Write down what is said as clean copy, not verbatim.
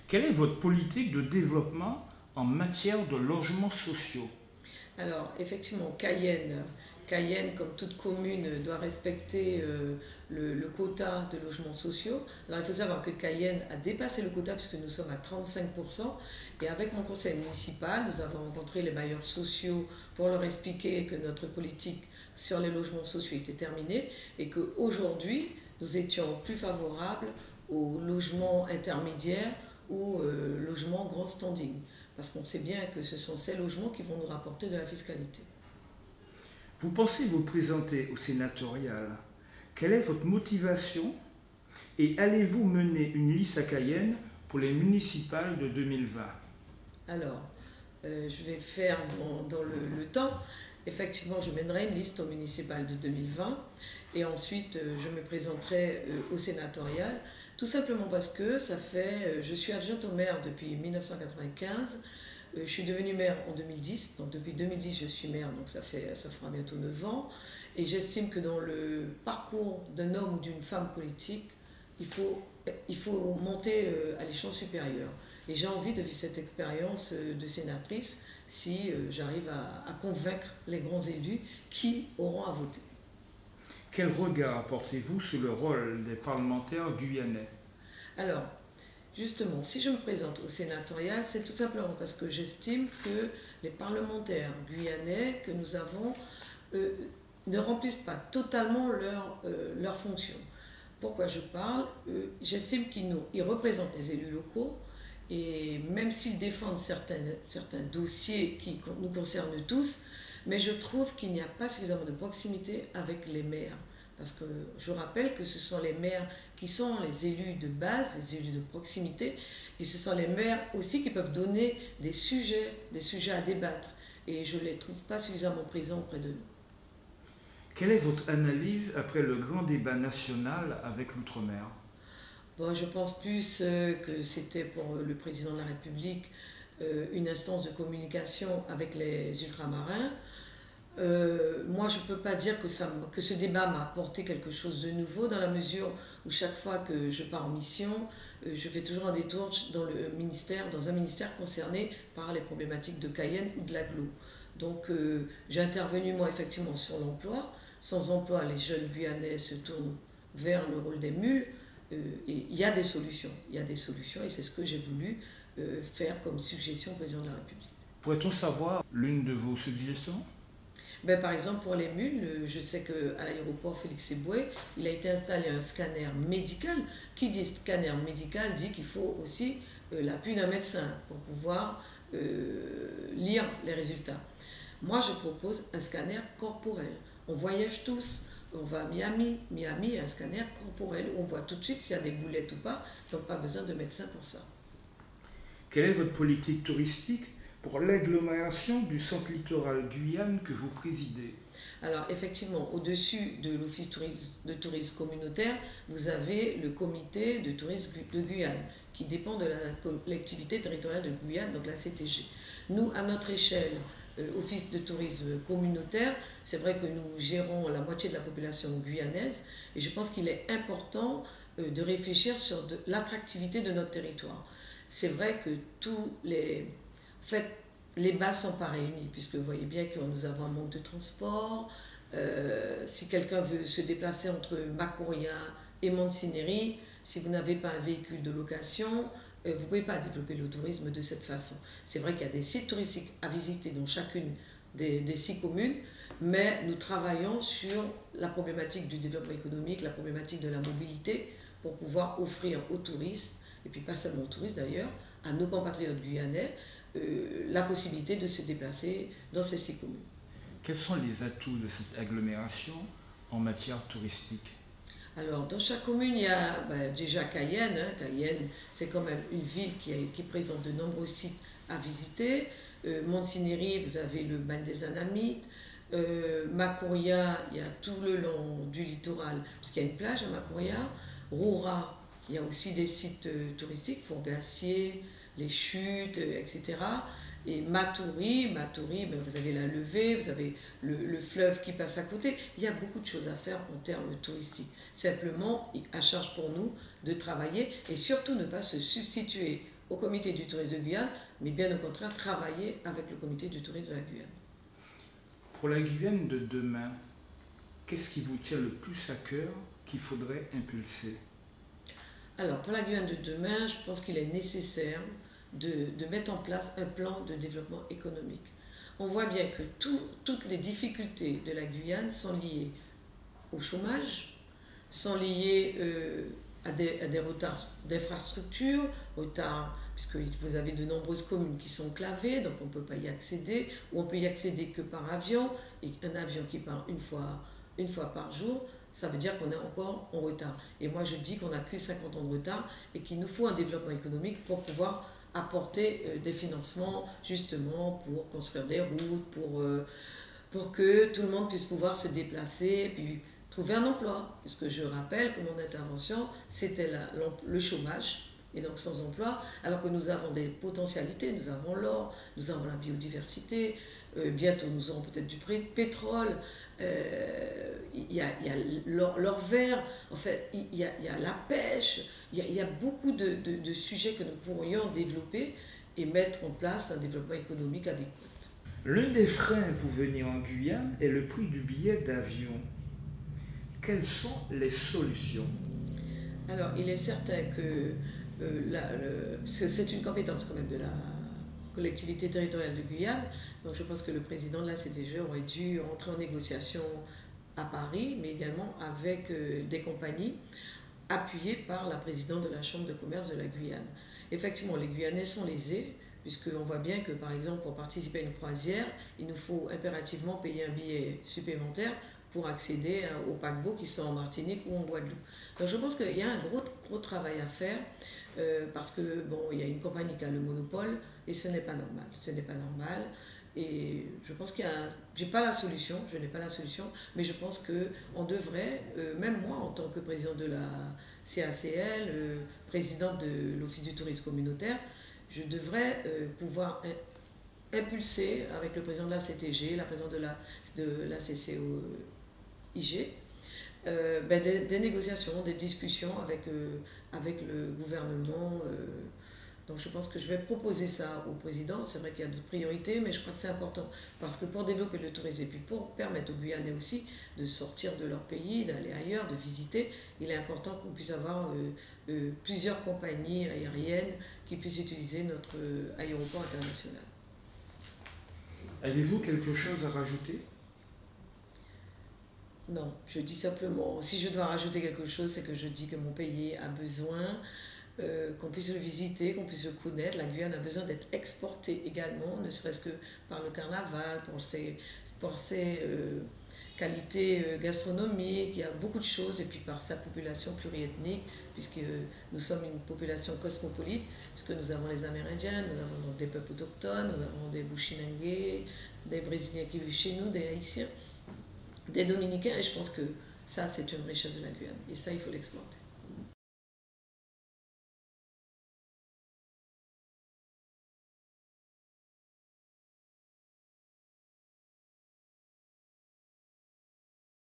Quelle est votre politique de développement en matière de logements sociaux? Alors, effectivement, Cayenne, comme toute commune, doit respecter le quota de logements sociaux. Alors, il faut savoir que Cayenne a dépassé le quota puisque nous sommes à 35%. Et avec mon conseil municipal, nous avons rencontré les bailleurs sociaux pour leur expliquer que notre politique sur les logements sociaux était terminée et qu'aujourd'hui, nous étions plus favorables aux logements intermédiaires ou logements grand standing. Parce qu'on sait bien que ce sont ces logements qui vont nous rapporter de la fiscalité. Vous pensez vous présenter au sénatorial. Quelle est votre motivation et allez-vous mener une liste à Cayenne pour les municipales de 2020? Alors, je vais faire dans le temps. Effectivement, je mènerai une liste au municipal de 2020 et ensuite je me présenterai au sénatorial, tout simplement parce que je suis adjointe au maire depuis 1995, je suis devenue maire en 2010, donc depuis 2010 je suis maire, donc ça fera bientôt 9 ans, et j'estime que dans le parcours d'un homme ou d'une femme politique, il faut monter à l'échelon supérieur. Et j'ai envie de vivre cette expérience de sénatrice si j'arrive à convaincre les grands élus qui auront à voter. Quel regard portez-vous sur le rôle des parlementaires guyanais? Alors, justement, si je me présente au sénatorial, c'est tout simplement parce que j'estime que les parlementaires guyanais que nous avons ne remplissent pas totalement leur fonction. Pourquoi je parle? J'estime qu'ils représentent les élus locaux et même s'ils défendent certains dossiers qui nous concernent tous, mais je trouve qu'il n'y a pas suffisamment de proximité avec les maires. Parce que je rappelle que ce sont les maires qui sont les élus de base, les élus de proximité, et ce sont les maires aussi qui peuvent donner des sujets à débattre. Et je ne les trouve pas suffisamment présents auprès de nous. Quelle est votre analyse après le grand débat national avec l'outre-mer? Bon, je pense plus que c'était pour le président de la République une instance de communication avec les ultramarins. Moi, je ne peux pas dire que ce débat m'a apporté quelque chose de nouveau dans la mesure où chaque fois que je pars en mission, je fais toujours un détour dans un ministère concerné par les problématiques de Cayenne ou de l'agglo. Donc, j'ai intervenu moi effectivement sur l'emploi. Sans emploi, les jeunes Guyanais se tournent vers le rôle des mules. Et il y a des solutions, et c'est ce que j'ai voulu faire comme suggestion au président de la République. Pourrait-on savoir l'une de vos suggestions? Ben, par exemple, pour les mules, je sais qu'à l'aéroport Félix-Éboué, il a été installé un scanner médical. Qui dit scanner médical dit qu'il faut aussi l'appui d'un médecin pour pouvoir lire les résultats. Moi, je propose un scanner corporel. On voyage tous, on va à Miami. Miami a un scanner corporel où on voit tout de suite s'il y a des boulettes ou pas, donc pas besoin de médecin pour ça. Quelle est votre politique touristique pour l'agglomération du centre littoral Guyane que vous présidez? Alors effectivement, au-dessus de l'Office de tourisme communautaire, vous avez le comité de tourisme de Guyane, qui dépend de la collectivité territoriale de Guyane, donc la CTG. Nous, à notre échelle, Office de tourisme communautaire, c'est vrai que nous gérons la moitié de la population guyanaise, et je pense qu'il est important de réfléchir sur l'attractivité de notre territoire. C'est vrai que en fait, les bases ne sont pas réunies, puisque vous voyez bien que nous avons un manque de transport. Si quelqu'un veut se déplacer entre Macoria et Montsinéry, si vous n'avez pas un véhicule de location, vous ne pouvez pas développer le tourisme de cette façon. C'est vrai qu'il y a des sites touristiques à visiter dans chacune des 6 communes, mais nous travaillons sur la problématique du développement économique, la problématique de la mobilité, pour pouvoir offrir aux touristes, et puis pas seulement aux touristes d'ailleurs, à nos compatriotes guyanais, la possibilité de se déplacer dans ces 6 communes. Quels sont les atouts de cette agglomération en matière touristique? Alors, dans chaque commune, il y a déjà Cayenne. Cayenne, c'est quand même une ville qui présente de nombreux sites à visiter. Montsinéry, vous avez le bain des Anamites. Macoria, il y a tout le long du littoral, parce qu'il y a une plage à Macoria. Roura, il y a aussi des sites touristiques, Fourgassier, les chutes, etc. Et Matoury, vous avez la levée, vous avez le fleuve qui passe à côté. Il y a beaucoup de choses à faire en termes touristiques. Simplement, à charge pour nous de travailler et surtout ne pas se substituer au comité du tourisme de Guyane, mais bien au contraire travailler avec le comité du tourisme de la Guyane. Pour la Guyane de demain, qu'est-ce qui vous tient le plus à cœur qu'il faudrait impulser? Alors, pour la Guyane de demain, je pense qu'il est nécessaire de mettre en place un plan de développement économique. On voit bien que toutes les difficultés de la Guyane sont liées au chômage, sont liées à des retards d'infrastructures, puisque vous avez de nombreuses communes qui sont clavées, donc on ne peut pas y accéder, ou on peut y accéder que par avion, et un avion qui part une fois par jour, ça veut dire qu'on est encore en retard. Et moi je dis qu'on n'a que 50 ans de retard et qu'il nous faut un développement économique pour pouvoir apporter des financements justement pour construire des routes, pour que tout le monde puisse pouvoir se déplacer, puis trouver un emploi. Puisque je rappelle que mon intervention, c'était le chômage, et donc sans emploi, alors que nous avons des potentialités, nous avons l'or, nous avons la biodiversité, bientôt nous aurons peut-être du pétrole, il y a l'or vert, en fait, il y a la pêche, il y a beaucoup de sujets que nous pourrions développer et mettre en place un développement économique adéquat. L'un des freins pour venir en Guyane est le prix du billet d'avion. Quelles sont les solutions? Alors, il est certain que c'est une compétence quand même de la collectivité territoriale de Guyane, donc je pense que le président de la CTG aurait dû entrer en négociation à Paris, mais également avec des compagnies appuyées par la présidente de la Chambre de commerce de la Guyane. Effectivement, les Guyanais sont lésés, puisqu'on voit bien que, par exemple, pour participer à une croisière, il nous faut impérativement payer un billet supplémentaire pour accéder aux paquebots qui sont en Martinique ou en Guadeloupe. Donc je pense qu'il y a un gros travail à faire, parce que, bon, il y a une compagnie qui a le monopole, et ce n'est pas normal. Ce n'est pas normal. Et je pense qu'il y a... je n'ai pas la solution, mais je pense qu'on devrait, même moi en tant que président de la CACL, présidente de l'Office du tourisme communautaire, je devrais pouvoir impulser avec le président de la CTG, la présidente de la CCOIG, des négociations, des discussions avec le gouvernement. Donc je pense que je vais proposer ça au président. C'est vrai qu'il y a d'autres priorités, mais je crois que c'est important. Parce que pour développer le tourisme et puis pour permettre aux Guyanais aussi de sortir de leur pays, d'aller ailleurs, de visiter, il est important qu'on puisse avoir plusieurs compagnies aériennes qui puissent utiliser notre aéroport international. Avez-vous quelque chose à rajouter? Non, je dis simplement, si je dois rajouter quelque chose, c'est que je dis que mon pays a besoin qu'on puisse le visiter, qu'on puisse le connaître. La Guyane a besoin d'être exportée également, ne serait-ce que par le carnaval, pour ses qualités gastronomiques, il y a beaucoup de choses, et puis par sa population pluriethnique, puisque nous sommes une population cosmopolite, puisque nous avons les Amérindiens, nous avons donc des peuples autochtones, nous avons des Bushinengués, des Brésiliens qui vivent chez nous, des Haïtiens, des Dominicains, et je pense que ça, c'est une richesse de la Guyane, et ça, il faut l'exploiter.